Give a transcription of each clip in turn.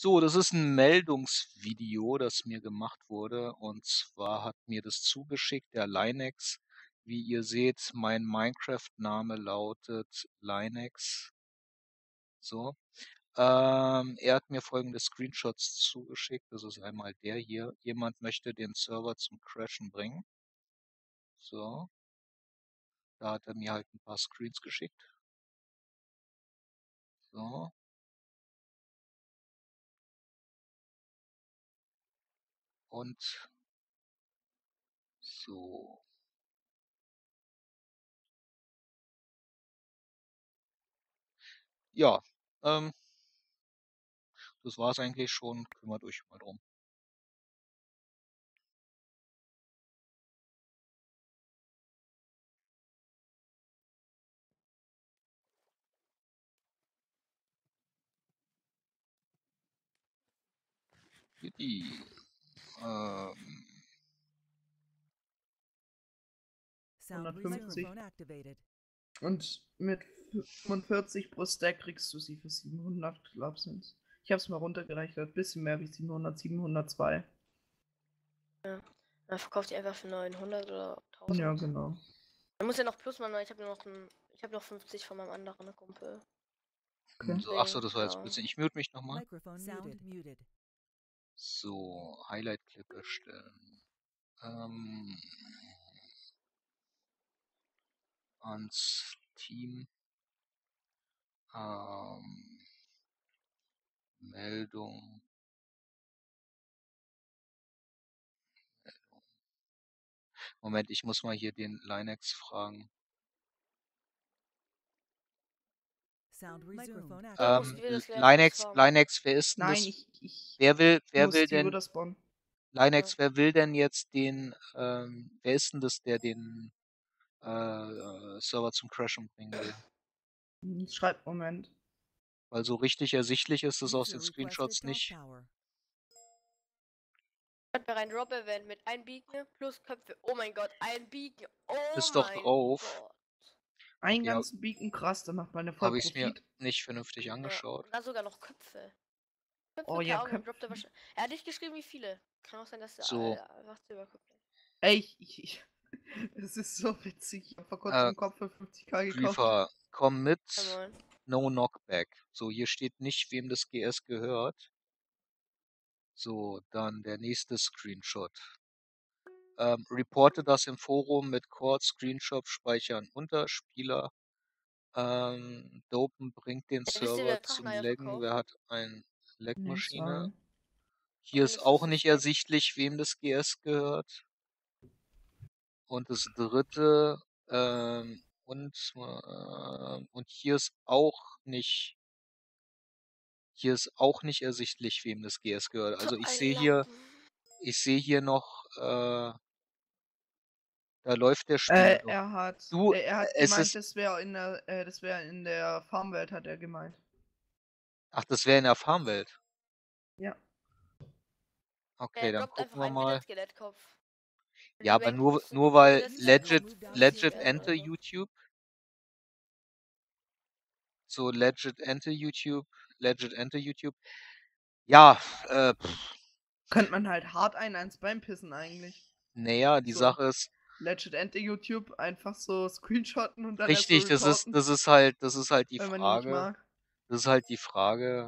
So, das ist ein Meldungsvideo, das mir gemacht wurde. Und zwar hat mir das zugeschickt der Linex. Wie ihr seht, mein Minecraft-Name lautet Linex. So. Er hat mir folgende Screenshots zugeschickt. Das ist einmal der hier. Jemand möchte den Server zum Crashen bringen. So. Da hat er mir halt ein paar Screens geschickt. So. Und so. Ja, das war's eigentlich schon. Kümmert euch mal drum. Juti. 150. Und mit 45 pro Stack kriegst du sie für 700, glaub sind's. Ich hab's mal runtergerechnet, bisschen mehr wie 700, 702. Ja. Dann verkauft die einfach für 900 oder 1000. Ja, genau. Man muss ja noch plus machen, weil ich habe noch 50 von meinem anderen Kumpel. Okay. So, achso, das war jetzt Ja. ein bisschen. Ich mute mich nochmal. Sound muted. So, Highlight-Clip erstellen. Ans Team. Meldung. Moment, ich muss mal hier den Linex fragen. Sound resumed. Linex, wer ist denn Nein, das? ich Wer muss will die denn, Überspawn. Linex, wer will denn jetzt den, wer ist denn das, der den Server zum Crashen bringen will? Schreibt Moment. Weil so richtig ersichtlich ist es aus User den Screenshots requested nicht. talk power. Hat mir rein Drop-Event mit ein Beacon plus Köpfe. Oh mein Gott, ein Beacon. Oh Ist doch mein drauf. Gott. Ein Okay, ganzen Beacon, krass, dann macht man ja voll habe ich es mir Profit. nicht vernünftig angeschaut. Und dann sogar noch Köpfe. Köpfe, Oh ja, keine Ahnung, Köpfe. droppt er wahrscheinlich. Er hat nicht geschrieben, wie viele. Kann auch sein, dass er So. einfach zu überguckt hat. Ey, es ist so witzig. Ich hab vor kurzem einen Kopf für 50k gekauft. Griefer, komm mit. Jawohl. No Knockback. So, hier steht nicht, wem das GS gehört. So, dann der nächste Screenshot. Reporte das im Forum mit Cord, Screenshot, Speichern unter Spieler. Dopen bringt den Wisst ihr, Server wer zum Dracheneier Laggen. verkauft? Wer hat eine Nee, Leckmaschine? zwei. Hier Und ist das auch ist nicht das ersichtlich, wem das GS gehört. Und das dritte, und hier ist auch nicht ersichtlich, wem das GS gehört. Also ich sehe hier noch, da läuft der Spiel noch. Er hat Es gemeint, ist, das wäre in der Farmwelt, hat er gemeint. ach, das wäre in der Farmwelt. Ja. Okay, Er dann droppt einfach gucken wir einen mal. Wither-Skelettkopf. Ja, aber nur Das sind weil Wither-Skelettkopf, Legit 50 enter oder so. YouTube. So, Legit enter YouTube. Ja, Könnte man halt hart eins beim Pissen eigentlich. naja, die So. Sache ist, Legit Ente YouTube einfach so screenshotten und dann richtig, erst so reporten, das ist halt die wenn man ihn nicht Frage. mag. Das ist halt die Frage.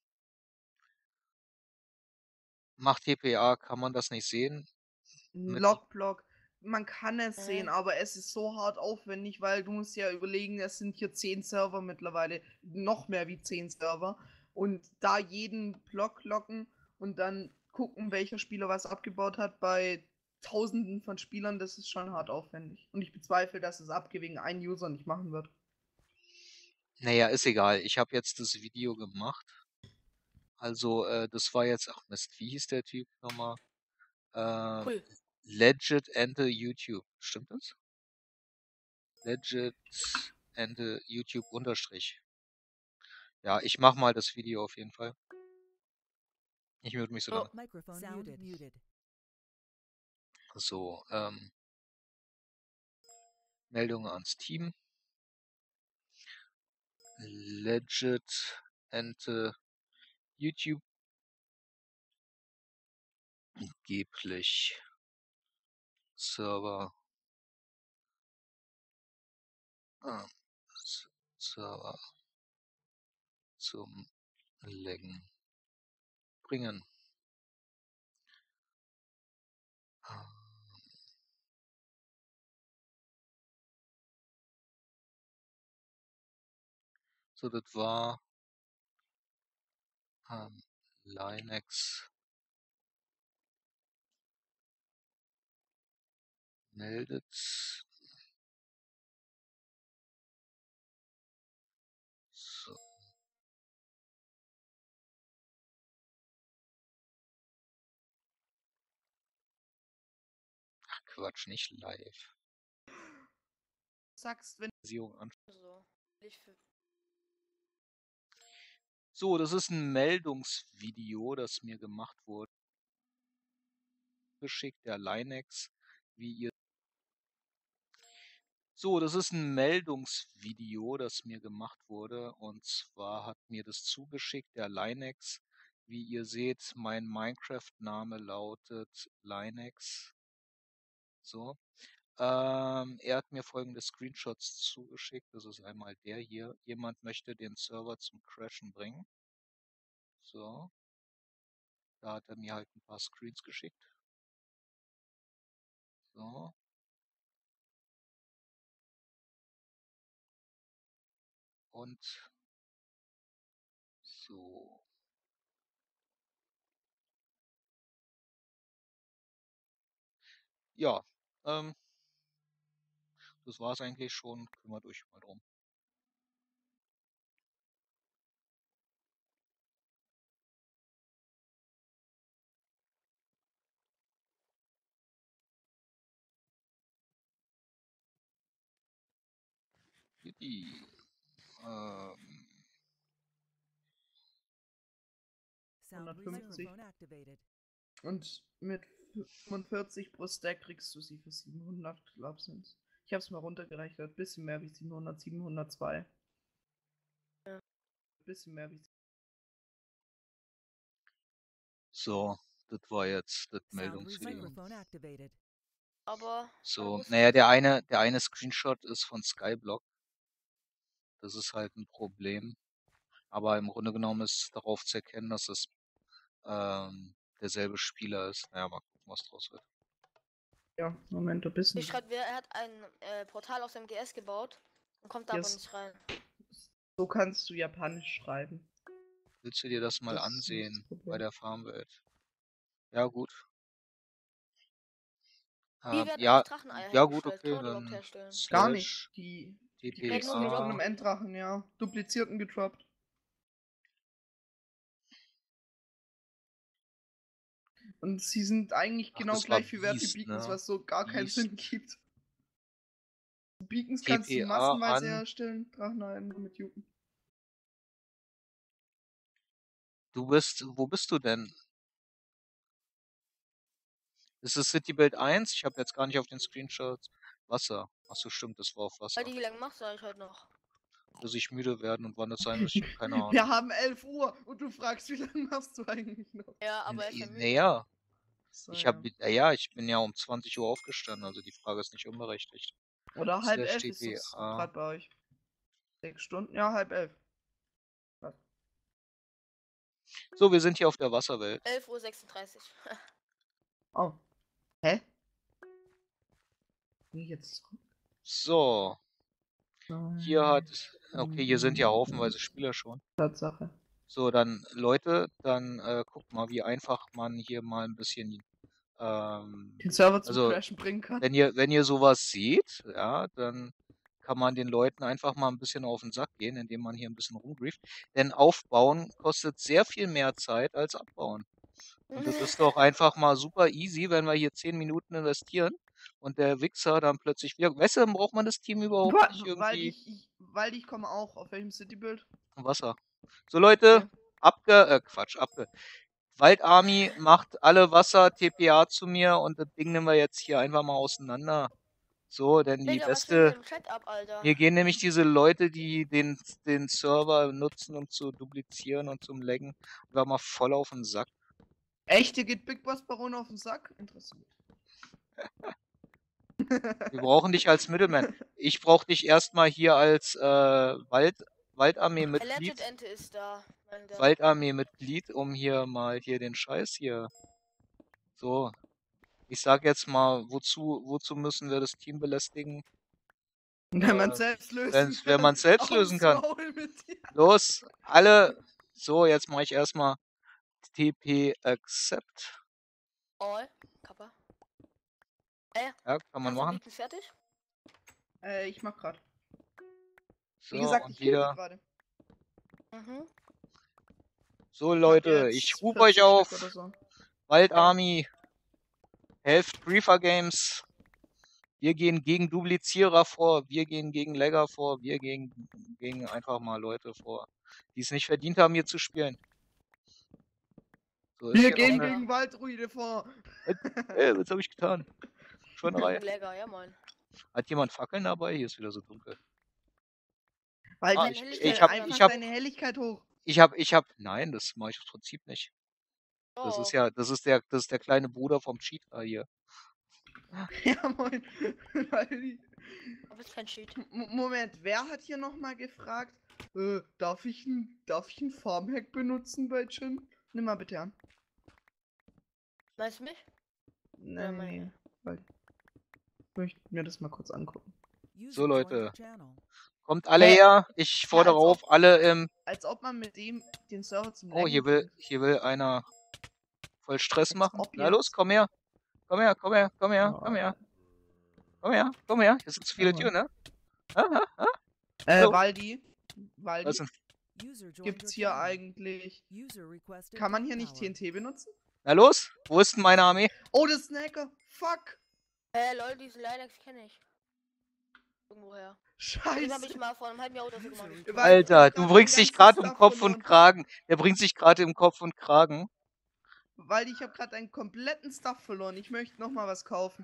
Macht TPA, kann man das nicht sehen? Ein Logblock. Man kann es sehen, aber es ist so hart aufwendig, weil du musst ja überlegen, es sind hier 10 Server mittlerweile, noch mehr wie 10 Server. Und da jeden Block locken und dann gucken, welcher Spieler was abgebaut hat bei Tausenden von Spielern, das ist schon hart aufwendig. Und ich bezweifle, dass es Abge wegen einem User nicht machen wird. Naja, ist egal. Ich habe jetzt das Video gemacht. Also, das war jetzt, ach Mist, wie hieß der Typ nochmal? Cool. Legit Enter YouTube. Stimmt das? Legit Enter YouTube unterstrich. Ja, ich mach mal das Video auf jeden Fall. Ich mute mich so lange. Microphone sound muted. So, Meldungen ans Team. Legit Enter YouTube angeblich Server Server zum Laggen bringen. So, das war Linux meldet. So. Ach, Quatsch, nicht live. Sagst, wenn So. Ich für So, das ist ein Meldungsvideo, das mir gemacht wurde. Geschickt, der Linux, wie ihr. So, das ist ein Meldungsvideo, das mir gemacht wurde. Und zwar hat mir das zugeschickt, der Linux. Wie ihr seht, mein Minecraft-Name lautet Linux. So. Er hat mir folgende Screenshots zugeschickt. Das ist einmal der hier. Jemand möchte den Server zum Crashen bringen. So. Da hat er mir halt ein paar Screens geschickt. So. Und so. Ja, das war's eigentlich schon. Kümmert euch mal drum. Die, Sound 150. microphone activated. Und mit 45 pro Stack kriegst du sie für 700, glaub sind's. Ich hab's mal runtergerechnet. Bisschen mehr wie 700, 702. Ja. Bisschen mehr wie. so, das war jetzt das Sound Meldungsvideo. microphone activated. Aber So, muss naja, ich- der eine Screenshot ist von Skyblock. Das ist halt ein Problem. Aber im Grunde genommen ist darauf zu erkennen, dass es derselbe Spieler ist. Naja, mal gucken, was draus wird. Ja, Moment, ein bisschen. Hier schreibt wer, er hat ein Portal aus dem GS gebaut und kommt da aber Yes. nicht rein. So kannst du Japanisch schreiben. Willst du dir das mal Das ist nicht das ansehen Problem. bei der Farmwelt? Ja, gut. Wie werden ja, eigentlich Dracheneier ja gut, hergestellt? okay, Kann man überhaupt dann herstellen? Gar nicht. slash Die TPA. kriegst du nur von einem Enddrachen, ja. Duplizierten gedroppt. Und sie sind eigentlich Ach, genau das war gleich viel wert wie Beast, Beacons, ne? was so gar keinen Beast. Sinn gibt. Beacons kannst du TPA massenweise an. herstellen, Dracheneier nur mit Juken. Wo bist du denn? Ist es City Build 1? Ich habe jetzt gar nicht auf den Screenshots Wasser. Achso, stimmt, das war auf Wasser. Weil wie lange machst du eigentlich heute noch? Dass ich müde werden und wann es sein wird, ich habe keine Ahnung. Wir haben 11 Uhr und du fragst, wie lange machst du eigentlich noch? Ja, aber er ist ja müde. Naja, So, ich bin ja um 20 Uhr aufgestanden, also die Frage ist nicht unberechtigt. Oder halb Slash 11 ist es TPA. gerade bei euch. 6 Stunden? Ja, halb 11. So, wir sind hier auf der Wasserwelt. 11:36 Uhr. Oh. Hä? Bin ich jetzt zurück? So, hier hat... Okay, hier sind ja haufenweise Spieler schon. Tatsache. So, dann Leute, dann guckt mal, wie einfach man hier mal ein bisschen... Den Server zum also, Crashen bringen kann. wenn ihr sowas seht, ja, dann kann man den Leuten einfach mal ein bisschen auf den Sack gehen, indem man hier ein bisschen rumgrieft. Denn Aufbauen kostet sehr viel mehr Zeit als Abbauen. Und das ist doch einfach mal super easy, wenn wir hier 10 Minuten investieren und der Wichser dann plötzlich wieder... Weißt du, dann braucht man das Team überhaupt nicht irgendwie... Weil ich komme auch. Auf welchem Citybuild? Wasser. So Leute, Waldarmy macht alle Wasser TPA zu mir und das Ding nehmen wir jetzt hier einfach mal auseinander. So, denn die Digga, was geht beste... im Chat ab, Alter? Hier gehen nämlich diese Leute, die den Server nutzen, um zu duplizieren und zum Laggen, einfach mal voll auf den Sack. Echt, dir geht Big Boss Baron auf den Sack? Interessant. Wir brauchen dich als Middleman. Ich brauche dich erstmal hier als Waldarmee-Mitglied. Alleged Ente ist da. Meine Damen. Waldarmee-Mitglied, um hier mal den Scheiß hier. So. Ich sag jetzt mal, wozu müssen wir das Team belästigen? Wenn man selbst lösen kann. Wenn man selbst lösen Aufs kann. Maul mit dir. Los, alle. So, jetzt mache ich erstmal TP Accept. All. Kappa. Ja, kann man Hast du machen. Beacon fertig? Ich mach grad. So, Wie gesagt, und ich kill die wieder. gerade. Mhm. So, Ich hab Leute, jetzt ich rufe 40 euch auf. Stück oder so. Waldarmy. Helft Griefer Games. Wir gehen gegen Duplizierer vor. Wir gehen gegen Lagger vor. Wir gehen gegen einfach mal Leute vor, die es nicht verdient haben, hier zu spielen. So, ist Wir hier noch gehen eine- gegen Waldruine vor. was habe ich getan? Schweinerei. Lecker, ja moin. Hat jemand Fackeln dabei? Hier ist wieder so dunkel. Weil Ah, deine ich Helligkeit hab- einfach ich hab- deine Helligkeit hoch. Nein, das mache ich im Prinzip nicht. Das Oh. ist ja, das ist der kleine Bruder vom Cheater hier. Ja, moin. Weil die- Aber ist kein Cheat. Moment, wer hat hier nochmal gefragt, darf ich ein Farmhack benutzen bei Jin? Nimm mal bitte an. Meinst du mich? Nein, meine. nee. Weil ich möchte mir das mal kurz angucken. So, Leute. Channel. Kommt alle Hä? her. Ich fordere als auf, ob- alle im... Als ob man mit dem den Server zum Oh, hier Laggen will einer voll Stress Als machen. ob Na los, jetzt. komm her. Komm her, komm her, komm her, Oh, komm her. Komm her, komm her. Hier sind zu viele Jawohl. Türen, ne? So. Waldi. Was denn? Gibt's hier eigentlich. Kann man hier nicht TNT benutzen? Na los, wo ist denn meine Armee? Oh, das ist ein Hacker. Fuck. Leute, diesen Linux kenne ich. Irgendwoher. Den habe ich Scheiße. mal vor einem halben Jahr oder so gemacht. Weil ich Alter, hab du grad bringst meinen dich ganzen gerade um Stuff Kopf und verloren. Kragen. Der bringt sich gerade um Kopf und Kragen. Weil ich habe gerade einen kompletten Stuff verloren. Ich möchte noch mal was kaufen.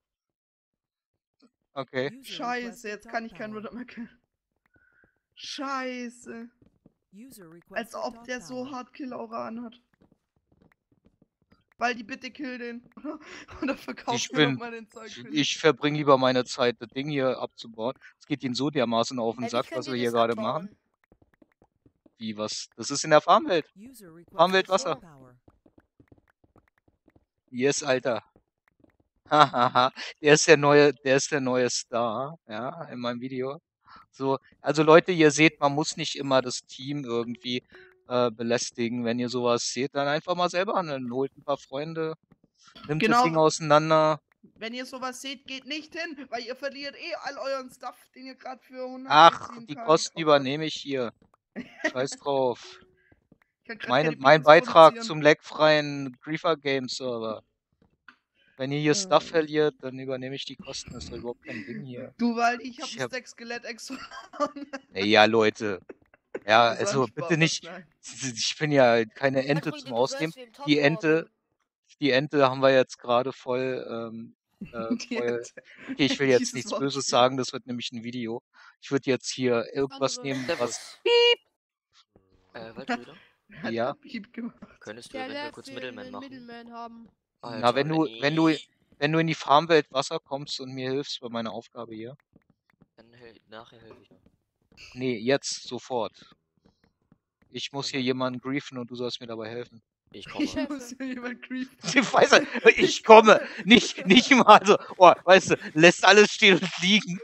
Okay. Scheiße, jetzt kann ich keinen Ritter mehr killen. Scheiße. Als ob der so hart Kill-Aura anhat. Weil die bitte kill den. Oder verkauft Ich mir bin- noch mal den Zeug. Ich verbringe lieber meine Zeit, das Ding hier abzubauen. Es geht ihnen so dermaßen auf den Wie Sack, könnt was ihr wir hier das gerade abbauen? machen. Wie, was? Das ist in der Farmwelt. Farmwelt Wasser. Yes, Alter. Hahaha. Der ist der neue Star, ja, in meinem Video. So, also Leute, ihr seht, man muss nicht immer das Team irgendwie belästigen. Wenn ihr sowas seht, dann einfach mal selber handeln. Holt ein paar Freunde, nimmt das Genau. Ding auseinander. Wenn ihr sowas seht, geht nicht hin, weil ihr verliert all euren Stuff, den ihr gerade für 100 Ach, die gekauft Kosten habt. übernehme ich hier. Scheiß drauf. Ich kann grad keine Mein Beacons Beitrag produzieren. zum lagfreien Griefer Game Server. Wenn ihr hier Stuff Äh. verliert, dann übernehme ich die Kosten. Das ist doch überhaupt kein Ding hier. Du, weil ich hab Ich ein hab- Stack Skelett extra. Ey, ja, Leute. Ja, Das war also ein bitte Spaß, nicht. nein. Ich bin ja keine Ente zum Ausnehmen. Die Ente haben wir jetzt gerade voll. Die voll. Ente. Okay, ich will jetzt Dieses nichts Wortspiel. Böses sagen, das wird nämlich ein Video. Ich würde jetzt hier irgendwas nehmen, was. Servus. Waldbrüder, Hat Ja. grad Piep gemacht. könntest du Der eventuell darf kurz den Middleman machen? Middleman haben. Na, wenn du in die Farmwelt Wasser kommst und mir hilfst bei meiner Aufgabe hier. Dann nachher helfe ich noch. Nee, jetzt, sofort. Ich muss hier jemanden griefen und du sollst mir dabei helfen. Ich Ich komme. helfe. Muss hier jemand creepen. Weißt du, ich komme. Nicht mal so. Oh, weißt du, lässt alles stehen und liegen.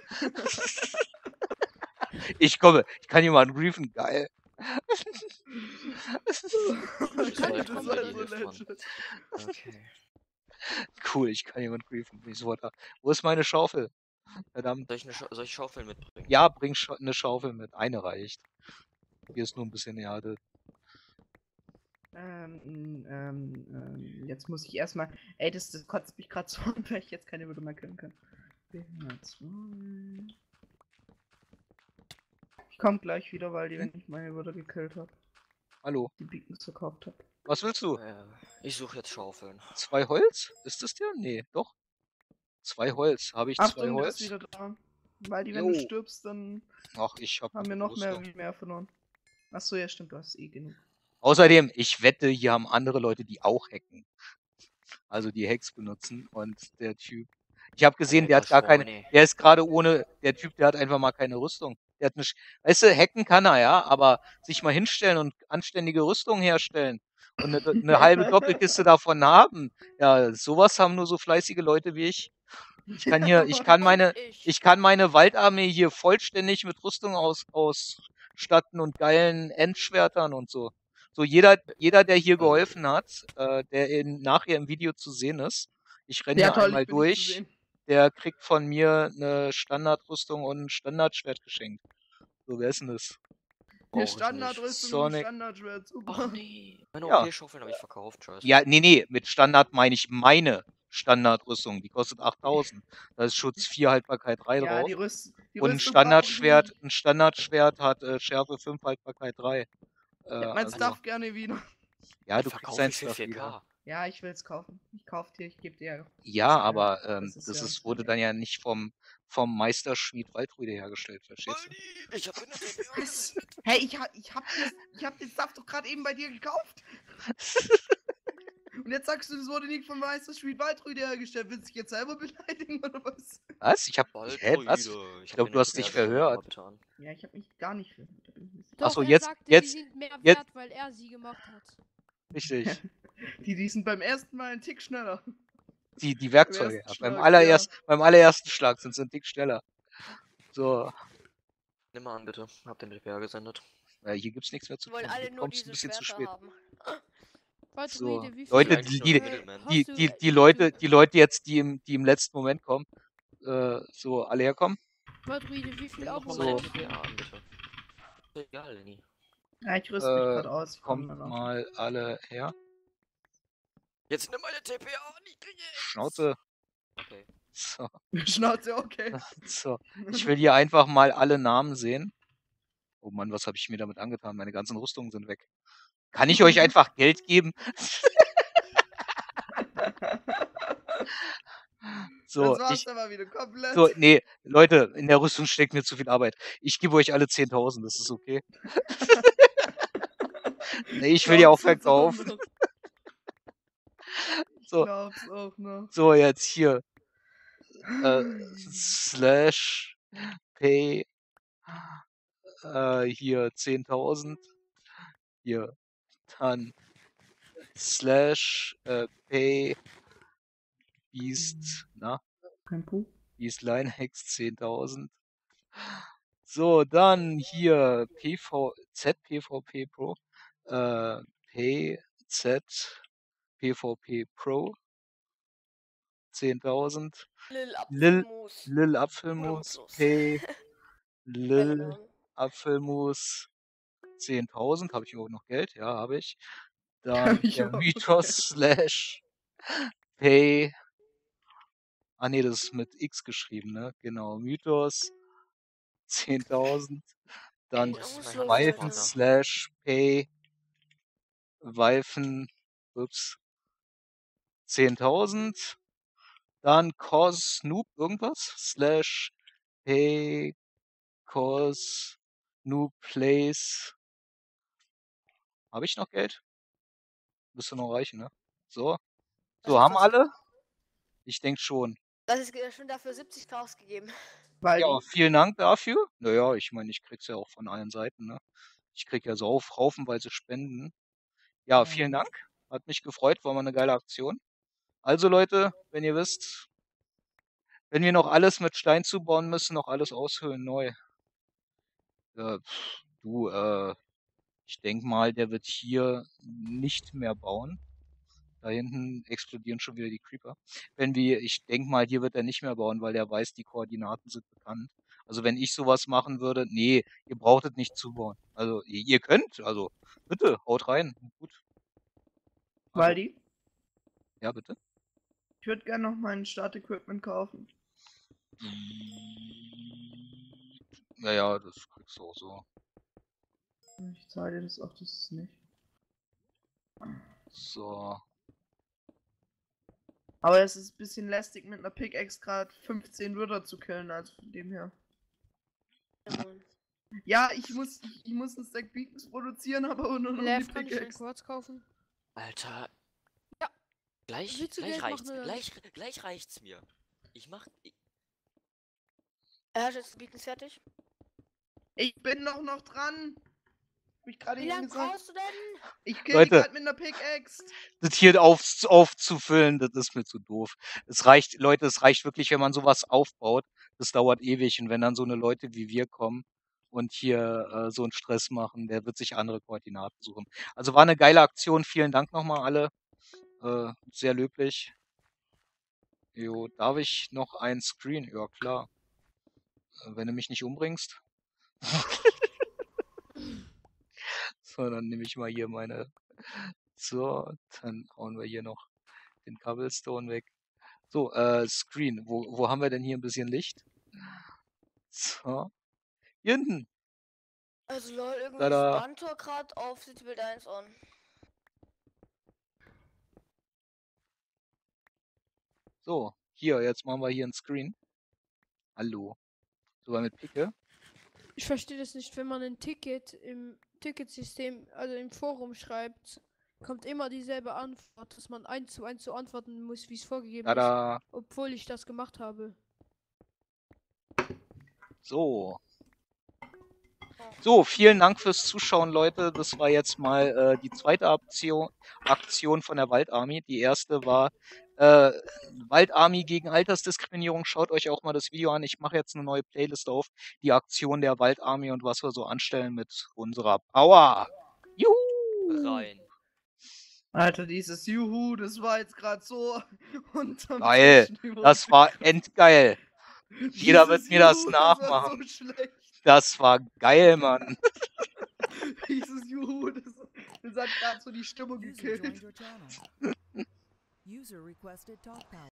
Ich komme. Ich kann jemanden griefen. Geil. Das Ich soll ist dran halt bei dir, so hilft man. legit. Okay. Cool, ich kann jemanden griefen. Bin ich sofort da. Wo ist meine Schaufel? Verdammt. Soll ich Schaufeln mitbringen? Ja, bring eine Schaufel mit. Eine reicht. Hier ist nur ein bisschen Erde. Jetzt muss ich erstmal. Ey, das kotzt mich gerade so an, weil ich jetzt keine Würde mehr killen kann. Ich komm gleich wieder, weil die, wenn ich meine Würde gekillt habe, Hallo. die Beacons verkauft habe. Was willst du? Ich suche jetzt Schaufeln. 2 Holz? Ist das der? Nee, doch. 2 Holz. Habe ich 2 Achtung, der ist Holz? wieder da. Weil die, wenn Jo. du stirbst, dann Ach, ich hab haben wir eine noch Brüste. mehr verloren. Achso, ja stimmt, du hast eh genug. Außerdem, ich wette, hier haben andere Leute, die auch hacken. Also die Hacks benutzen und der Typ. Ich habe gesehen, der hat gar keine. Der ist gerade ohne. Der Typ, der hat einfach mal keine Rüstung. Der hat nicht. Weißt du, hacken kann er ja, aber sich mal hinstellen und anständige Rüstung herstellen und eine halbe Doppelkiste davon haben. Ja, sowas haben nur so fleißige Leute wie ich. Ich kann hier, ich kann meine Waldarmee hier vollständig mit Rüstung ausstatten und geilen Endschwertern und so. So jeder, der hier geholfen hat, der nachher im Video zu sehen ist, ich renne Ja, hier toll, einmal ich bin nicht zu durch, sehen. der kriegt von mir eine Standardrüstung und ein Standardschwert geschenkt. So, wer ist denn das? Eine Standardrüstung und ein Sonic. Standardschwert, super. Ach nee. Meine Ja. OP-Schaufeln habe ich verkauft, scheiße. Ja, nee, mit Standard meine ich meine Standardrüstung. Die kostet 8000. Da ist Schutz 4, Haltbarkeit 3 Ja, drauf. die Rüstung. Und ein Standardschwert hat Schärfe 5, Haltbarkeit 3. Mein Also, Stuff gerne wieder. ja, Ich du kriegst verkaufe dein für Stuff 4K. wieder. Ja, ich will es kaufen. Ich kauf dir, ich gebe dir. Ja, das, aber das das ist ja ist, wurde dann ja nicht vom Meisterschmied Waldrüde hergestellt, verstehst du? Ich habe eine TPA Was? Hey, ich hab den Stuff doch gerade eben bei dir gekauft. Und jetzt sagst du, das wurde nicht vom Meister Street Waldrüde hergestellt. Willst du dich jetzt selber beleidigen oder was? Was? Ich glaube, du hast dich verhört. Ja, ich habe mich gar nicht verhört. Ach so, Doch, er jetzt- sagte, jetzt- die sind mehr jetzt- wert, weil er sie gemacht hat. Richtig. Die sind beim ersten Mal einen Tick schneller. Die Werkzeuge, ja. ersten Beim allerersten Schlag sind sie ein Dick schneller. So, Nimm mal an, bitte. Hab den TPA gesendet. hier gibt's nichts mehr zu Die wollen tun. alle Du nur kommst ein diese bisschen zu Schwerter spät. haben. So, Waldrüde, wie viel Leute, eigentlich die schon Middleman. hast du- die Leute jetzt, die im letzten Moment kommen, so alle herkommen. Waldrüde, wie viel Nimm doch mal Abos meine hast du? TPA an, bitte. Egal, Lenny. Ja, ich rüste mich gerade aus. Ich Kommt komm danach. mal alle her. Jetzt nimm meine TPA an, ich kriege es. Schnauze. Okay. So, Schnauze, okay. so. Ich will hier einfach mal alle Namen sehen. Oh Mann, was habe ich mir damit angetan? Meine ganzen Rüstungen sind weg. Kann ich euch einfach Geld geben? So, das war's aber wieder komplett. so, nee, Leute, in der Rüstung steckt mir zu viel Arbeit. Ich gebe euch alle 10.000, das ist okay. Nee, ich will die auch Glaub's jetzt verkaufen. noch. So. Glaub's auch noch. So, jetzt hier. Slash pay hier 10.000. Hier. Dann slash pay Beast, na? Kein Puh. Beast Linehex 10.000. So, dann hier ZPVP Pro. PZ PvP Pro 10.000. Lil Apfelmus Pay Lil Apfelmus 10.000. Habe ich überhaupt noch Geld? Ja, habe ich. Dann Hab ich der überhaupt Mythos slash Pay. Ah ne, das ist mit X geschrieben, ne? Genau, Mythos 10.000. Dann Ey, das ist mein Weifen Alter. slash Pay Weifen, ups, 10.000. Dann Cos Noob irgendwas slash Pay Cos Noob Plays. Habe ich noch Geld? Müsste noch reichen, ne? So. So, haben alle? Ich denke schon. Das ist schon dafür 70.000 ausgegeben. Weil Ja, vielen Dank dafür. Naja, ich meine, ich krieg's ja auch von allen Seiten, ne? Ich krieg ja so haufenweise Spenden. Ja, vielen Dank. Hat mich gefreut, war mal eine geile Aktion. Also Leute, wenn ihr wisst, wenn wir noch alles mit Stein zubauen müssen, noch alles aushöhlen neu. Du, ich denke mal, der wird hier nicht mehr bauen. Da hinten explodieren schon wieder die Creeper. Ich denke mal, hier wird er nicht mehr bauen, weil er weiß, die Koordinaten sind bekannt. Also wenn ich sowas machen würde, nee, ihr brauchtet nicht zubauen. Also ihr könnt, also bitte, haut rein. Gut. Also, Waldi, ja, bitte. ich würde gerne noch mein Startequipment kaufen. Naja, das kriegst du auch so. Ich zahle dir das auch, das ist nicht. So. Aber es ist ein bisschen lästig, mit einer Pickaxe gerade 15 Wörter zu killen, also von dem her. Ja, ich muss ein Stack Beacons produzieren, aber nur noch eine Lev, kann ich einen Pickaxe. Quarz kaufen? Alter. Ja. Gleich Willst du Geld reicht's. machen, oder Gleich reicht's mir. Er hat jetzt Beacons fertig. Ich bin noch dran. Hab ich gerade Wie eben lange gesagt. brauchst du denn? Ich kill die Leute. gerade mit einer Pickaxe. Das hier aufzufüllen, das ist mir zu doof. Es reicht, Leute, es reicht wirklich, wenn man sowas aufbaut. Das dauert ewig. Und wenn dann so eine Leute wie wir kommen und hier so einen Stress machen, der wird sich andere Koordinaten suchen. Also war eine geile Aktion. Vielen Dank nochmal alle. Sehr löblich. Jo, darf ich noch ein Screen? Ja, klar. Wenn du mich nicht umbringst. So, dann nehme ich mal hier meine. So, dann hauen wir hier noch den Cobblestone weg. So, Screen. Wo haben wir denn hier ein bisschen Licht? So. Hier hinten. Also lol, irgendwie Tada. Spantor gerade auf Citybuild 1 on. So, hier, jetzt machen wir hier ein Screen. Hallo. Sogar mit Picke. Ich verstehe das nicht, wenn man ein Ticket im Ticketsystem, also im Forum schreibt, kommt immer dieselbe Antwort, dass man 1:1 so antworten muss, wie es vorgegeben ist, Tada. obwohl ich das gemacht habe. So. So, vielen Dank fürs Zuschauen, Leute. Das war jetzt mal die zweite Aktion von der Waldarmy. Die erste war Waldarmy gegen Altersdiskriminierung. Schaut euch auch mal das Video an. Ich mache jetzt eine neue Playlist auf. Die Aktion der Waldarmy und was wir so anstellen mit unserer Power. Juhu! Rein. Alter, dieses Juhu, das war jetzt gerade so unterm Geil. Tischniveau. Das war endgeil. Jeder wird Dieses mir das Juhu, das war nachmachen. so schlecht. Das war geil, Mann. Dieses Juhu, das hat gerade so die Stimmung User gekillt. joined your channel. User requested talk power.